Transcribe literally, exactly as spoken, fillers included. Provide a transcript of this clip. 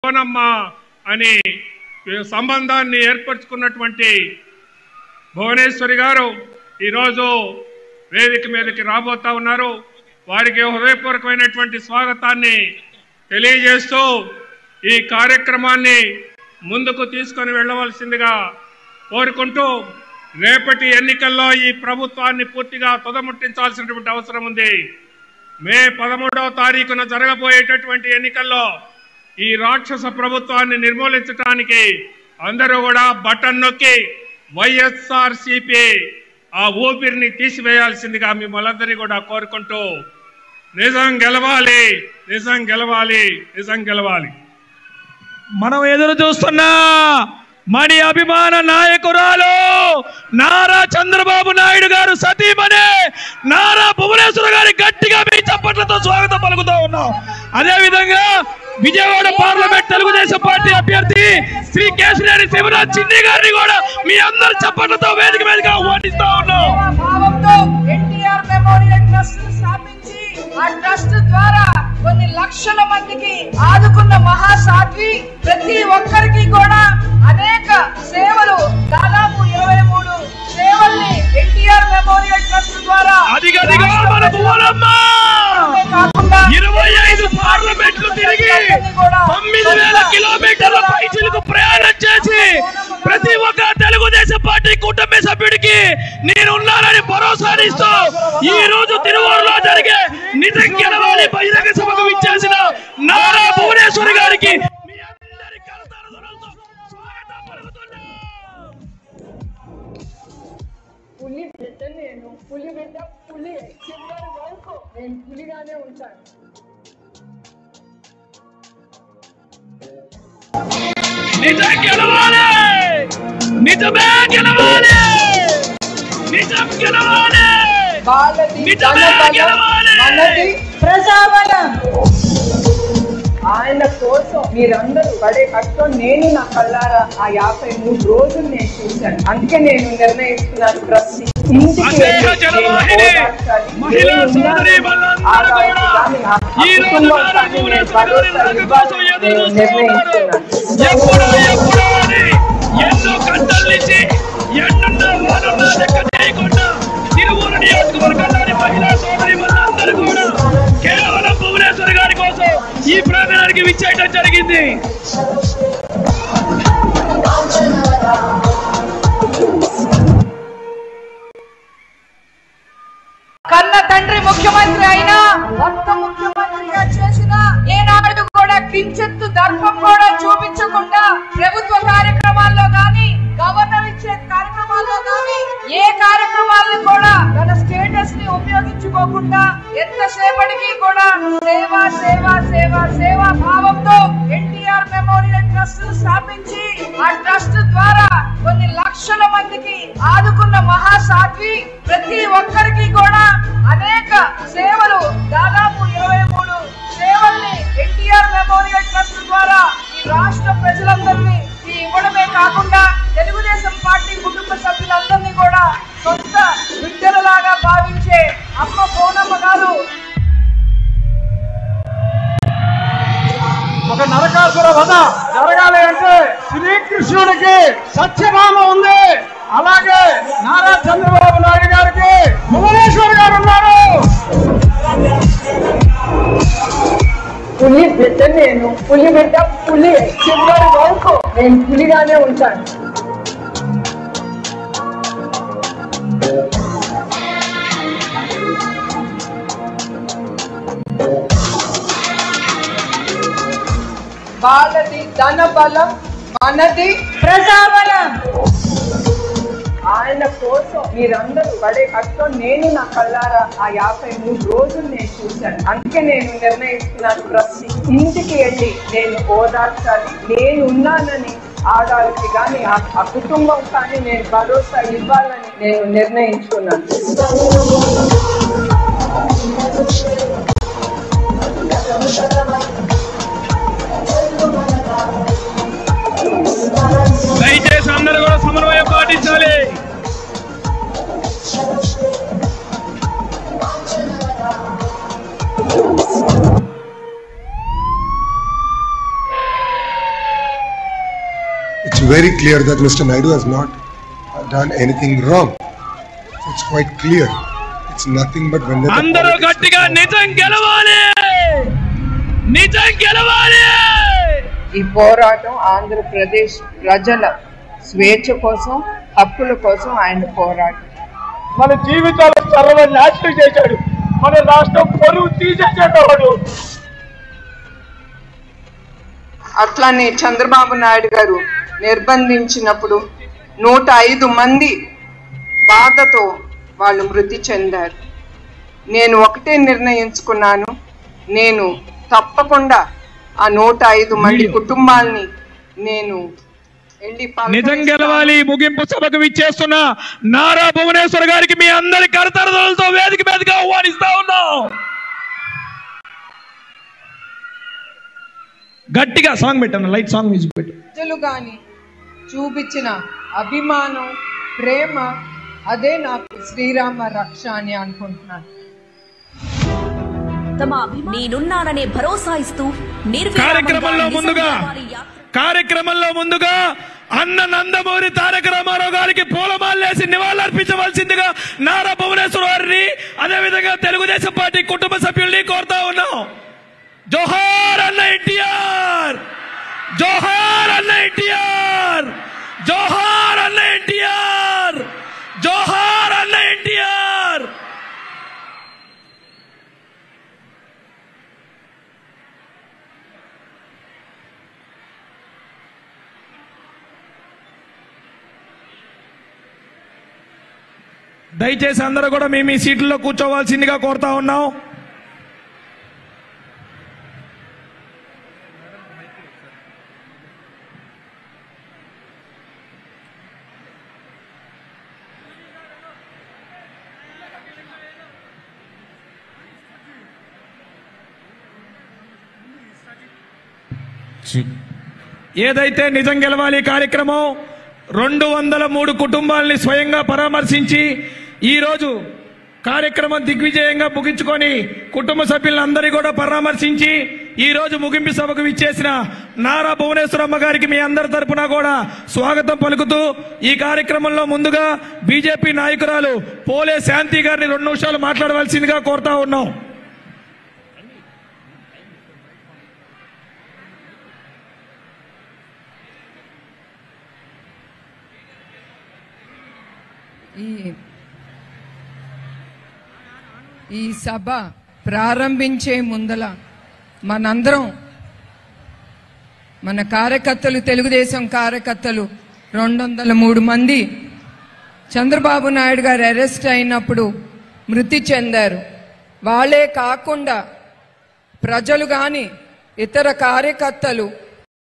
పవనమ్మ అని సంబంధాన్ని ఏర్పరచుకున్నటువంటి భువనేశ్వరి గారు ఈరోజు వేదిక మీదకి రాబోతా ఉన్నారు. వారికి హృదయపూర్వకమైనటువంటి స్వాగతాన్ని తెలియజేస్తూ ఈ కార్యక్రమాన్ని ముందుకు తీసుకొని వెళ్ళవలసిందిగా కోరుకుంటూ రేపటి ఎన్నికల్లో ఈ ప్రభుత్వాన్ని పూర్తిగా తుదముట్టించాల్సినటువంటి అవసరం ఉంది. మే పదమూడవ తారీఖున జరగబోయేటటువంటి ఎన్నికల్లో ఈ రాక్షస ప్రభుత్వాన్ని నిర్మూలించడానికి అందరూ కూడా బటన్ నొక్కి వైఎస్ఆర్ సిపి ఆ ఊపిరిని తీసివేయాల్సిందిగా మిమ్మల్ని కూడా కోరుకుంటూ నిజం గెలవాలి, నిజం గెలవాలి, నిజం గెలవాలి. మనం ఎదురు చూస్తున్నా మణి అభిమాన నాయకురాలు నారా చంద్రబాబు నాయుడు గారు సతీమణి నారా భువనేశ్వర గారి గట్టిగా మీ చప్పట్లతో స్వాగతం పలుకుతూ ఉన్నాం. అదే విధంగా విజయవాడ పార్లమెంట్ తెలుగుదేశం పార్టీ అభ్యర్థి శ్రీ కేశినేని శివరాజ్ చిన్ని గారిని కూడా మీ అందరి చప్పట్లతో వేదిక మీదగా ఆహ్వానిస్తా ఉన్నాం. ఆ ట్రస్ట్ ద్వారా కొన్ని లక్షల మందికి ఆదుకున్న మహాసాధ్వి ప్రతి ఒక్కరికి కూడా అనేక సేవలు దాదాపు ఇరవై మూడు సేవల్ని ఎన్టీఆర్ మెమోరియల్ ట్రస్ట్ ద్వారా ఇరవై ఐదు పార్లమెంట్లు తిరిగి తొమ్మిది వేల కిలోమీటర్ల పైచిలకు ప్రయాణం చేసి ప్రతి ఒక్క తెలుగుదేశం పార్టీ కుటుంబ సభ్యుడికి నేనున్నానని భరోసానిస్తూ ఈ రోజు తిరువూరులో జరిగే నిజం గెలవాలి బహిరంగ సభకు విచ్చేసిన నారా భువనేశ్వరి గారికి మీ అందరి కరతాళధ్వనులతో స్వాగతం పలుకుతున్నాం. పులి బిడ్డ నేను, పులి బిడ్డ పులి చివరి వరకు నేను పులిగానే ఉంటాను. నిజం గెలవాలి, నిజమే గెలవాలి, నిజం గెలవాలి, నిజమే గెలవాలి. మనది ప్రజాబలం. ఆయన కోసం మీరందరూ పడే కష్టం నేను నా కళ్ళారా ఆ యాభై మూడు రోజులు నేను చూశాను. అందుకే నేను నిర్ణయిస్తున్నాను ప్రతి ఇంటికి ఎన్నో కష్టాలిచ్చి ఎన్నున్నా వాళ్ళున్నా లెక్క చేయకుండా తిరువూరు నియోజకవర్గంలోని మహిళా సోదరి వాళ్ళందరూ కూడా కేవలం భువనేశ్వరి గారి కోసం ఈ ప్రాంగణానికి విచ్చేయడం జరిగింది. కన్న తండ్రి ముఖ్యమంత్రి అయినా కొత్త ముఖ్యమంత్రిగా చేసిన ఏనాడు కూడా కించెత్తు దర్పం కూడా చూపించకుండా ప్రభుత్వ కార్యక్రమాల్లో గాని గవర్నర్ ఇచ్చే కార్యక్రమాల్లో గాని ఏ కార్యక్రమాలను కూడా తన స్టేటస్ ని ఉపయోగించుకోకుండా ఎంతసేపటికి కూడా సేవా సేవా సేవా సేవా భావంతో ఎన్టీఆర్ మెమోరియల్ ట్రస్ట్ స్థాపించి ఆ ట్రస్ట్ ద్వారా కొన్ని లక్షల మందికి ఆదుకున్న మహాసాధ్వి ప్రతి ఒక్కరికి కూడా అనేక సేవలు దాదాపు ఇరవై మూడు సేవల్ని ఎన్టీఆర్ మెమోరియల్ ట్రస్ట్ ద్వారా ఈ రాష్ట్ర ప్రజలందరినీ ఇవ్వడమే కాకుండా తెలుగుదేశం పార్టీ కుటుంబ సభ్యులందరినీ కూడా సొంత బిడ్డలలాగా భావించే అమ్మ పవనమ్మ గారు ఒక నరకాసుర వధ జరగాలి అంటే శ్రీకృష్ణుడికి సత్యభామ ఉంది. అలాగే నారా చంద్రబాబు నాయుడు గారికి భువనేశ్వర్ గారు ఉన్నారు. పులి బిడ్డ నేను, పులి బిడ్డ పులి చివరి వరకు నేను పులిగానే ఉంటాను. వాళ్ళది ధన బలం, మనది ప్రజాబలం. ఆయన కోసం మీరందరూ పడే కష్టం నేను నా కళ్ళారా ఆ యాభై మూడు రోజులు నేను చూశాను. అందుకే నేను నిర్ణయిస్తున్నాను ప్రతి ఇంటికి వెళ్ళి నేను ఓదార్చాలి, నేను ఉన్నానని ఆడాలకి కానీ ఆ కుటుంబం కానీ నేను భరోసా ఇవ్వాలని నేను నిర్ణయించుకున్నాను. దయచేసి అందరూ కూడా సమన్వయం పాటించాలి. It's very clear that Mister Naidu has not done anything wrong. It's quite clear. It's nothing but when the అందరూ గట్టిగా నిజం గెలవాలి, నిజం గెలవాలి. ఈ పోరాటం ఆంధ్రప్రదేశ్ ప్రజల స్వేచ్ఛ కోసం, హక్కుల కోసం ఆయన పోరాటం. మన జీవితాల సర్వ నాశనం చేశాడు, మన రాష్ట్రం పొరుగు తీసేసేటవాడు. అట్లానే చంద్రబాబు నాయుడు గారు నిర్బంధించినప్పుడు నూట ఐదు మంది బాధతో వాళ్ళు మృతి చెందారు. నేను ఒకటే నిర్ణయించుకున్నాను, నేను తప్పకుండా ఆ నూట ఐదు మంది కుటుంబాలని నేను నిజం గెలవాలి. ముగింపు సభకు విచ్చేస్తున్న నారా భువనేశ్వర్ గారికి మీ అందరి కరతాళాలతో వేదిక మీదగా ఆహ్వానిస్తా ఉన్నాం. గట్టిగా సాంగ్ పెట్టాను, లైట్ సాంగ్ మ్యూజిక్ పెట్టు. ప్రజలు గాని చూపించిన అభిమానం, ప్రేమ, అదే నాకు శ్రీరామ రక్ష అని అనుకుంటున్నాను. నేనున్నాననే భరోసా ఇస్తూ కార్యక్రమంలో ముందుగా కార్యక్రమంలో ముందుగా అన్న నందమూరి తారక రామారావు గారికి పూలమాలేసి నివాళులర్పించవలసిందిగా నారా భువనేశ్వర్ వారిని, అదేవిధంగా తెలుగుదేశం పార్టీ కుటుంబ సభ్యుల్ని కోరుతా ఉన్నాం. జోహార్ అన్న ఎన్టీఆర్, జోహార్ అన్న ఎన్టీఆర్, జోహార్ అన్న ఎన్టీఆర్, జోహార్ అన్న ఎన్టీఆర్. దయచేసి అందరూ కూడా మేము ఈ సీట్లలో కూర్చోవాల్సిందిగా కోరుతా ఉన్నాం. ఏదైతే నిజం గెలవాలి కార్యక్రమం రెండు వందల మూడు కుటుంబాలని స్వయంగా పరామర్శించి ఈరోజు కార్యక్రమం దిగ్విజయంగా ముగించుకొని కుటుంబ సభ్యులందరినీ కూడా పరామర్శించి ఈ రోజు ముగింపు సభకు విచ్చేసిన నారా భువనేశ్వరమ్మ గారికి మీ అందరి తరపున కూడా స్వాగతం పలుకుతూ ఈ కార్యక్రమంలో ముందుగా బీజేపీ నాయకురాలు పోలే శాంతి గారిని రెండు నిమిషాలు మాట్లాడవలసిందిగా కోరుతా ఉన్నాం. ఈ ఈ సభ ప్రారంభించే ముందల మనందరం, మన కార్యకర్తలు, తెలుగుదేశం కార్యకర్తలు రెండు వందల మూడు మంది చంద్రబాబు నాయుడు గారు అరెస్ట్ అయినప్పుడు మృతి చెందారు. వాళ్ళే కాకుండా ప్రజలు కానీ ఇతర కార్యకర్తలు